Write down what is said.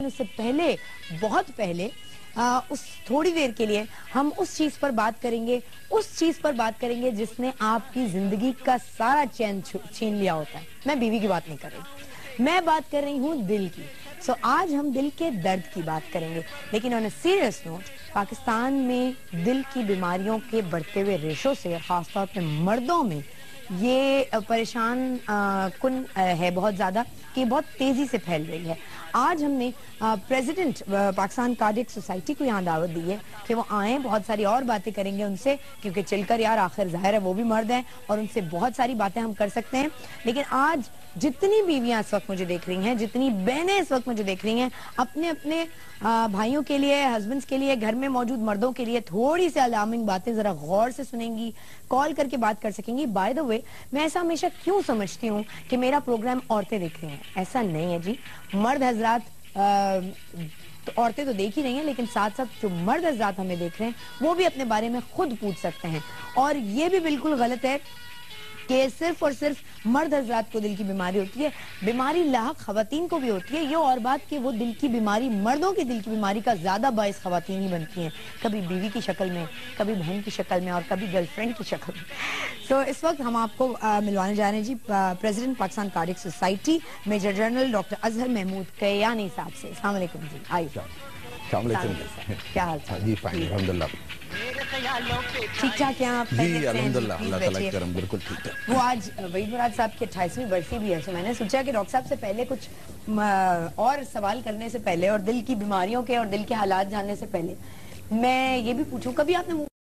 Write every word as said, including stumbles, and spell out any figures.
उससे पहले, बहुत पहले आ, उस थोड़ी देर के लिए हम उस चीज पर बात करेंगे, उस चीज पर बात करेंगे जिसने आपकी जिंदगी का सारा चैन छीन लिया होता है। मैं बीवी की बात नहीं कर रही, मैं बात कर रही हूँ दिल की। सो so, आज हम दिल के दर्द की बात करेंगे, लेकिन on a serious note, Pakistan में दिल की बीमारियों के बढ़ते हुए रेशों से, खासतौर पे मर्दों में ये परेशान कुन है बहुत ज्यादा कि बहुत तेजी से फैल रही है। आज हमने प्रेसिडेंट पाकिस्तान कार्डियक सोसाइटी को यहाँ दावत दी है कि वो आए, बहुत सारी और बातें करेंगे उनसे, क्योंकि चलकर यार आखिर जाहिर है वो भी मर्द हैं और उनसे बहुत सारी बातें हम कर सकते हैं। लेकिन आज जितनी बीवियां इस वक्त मुझे देख रही हैं, जितनी बहनें इस वक्त मुझे देख रही हैं, अपने अपने भाइयों के लिए, हस्बैंड्स के लिए, घर में मौजूद मर्दों के लिए थोड़ी सी अलार्मिंग बातें जरा गौर से सुनेंगी, कॉल करके बात कर सकेंगी। बाय द वे, मैं ऐसा हमेशा क्यों समझती हूँ कि मेरा प्रोग्राम औरतें देख रही हैं, ऐसा नहीं है जी। मर्द हजरात, तो औरतें तो देख ही रही हैं, लेकिन साथ साथ जो मर्द हजरात हमें देख रहे हैं वो भी अपने बारे में खुद पूछ सकते हैं। और ये भी बिल्कुल गलत है कि सिर्फ और सिर्फ मर्द हजरात को दिल की बीमारी होती है, बीमारी लाहक खवातीन को भी होती है। ये और बात कि वो दिल की बीमारी, मर्दों की दिल की बीमारी का ज्यादा बायस खवातीन ही बनती हैं, कभी बीवी की शक्ल में, कभी बहन की शक्ल में और कभी गर्लफ्रेंड की शक्ल में। तो इस वक्त हम आपको आ, मिलवाने जा रहे हैं जी president Pakistan cardiac society major general doctor Azhar Mahmood Kayani sahab से। अस्सलाम वालेकुम जी। आइए। क्या हाल चाल जी? फाइन, अल्हम्दुलिल्लाह। ठीक ठाक यहाँ जी, अल्हम्दुलिल्लाह, अल्लाह ताला की करम, बिल्कुल ठीक है। वो आज वहीद मुराद साहब की अट्ठाईसवीं बरसी भी है, तो मैंने सोचा कि डॉक्टर साहब से पहले कुछ और सवाल करने से पहले और दिल की बीमारियों के और दिल के हालात जानने से पहले मैं ये भी पूछूं, कभी आपने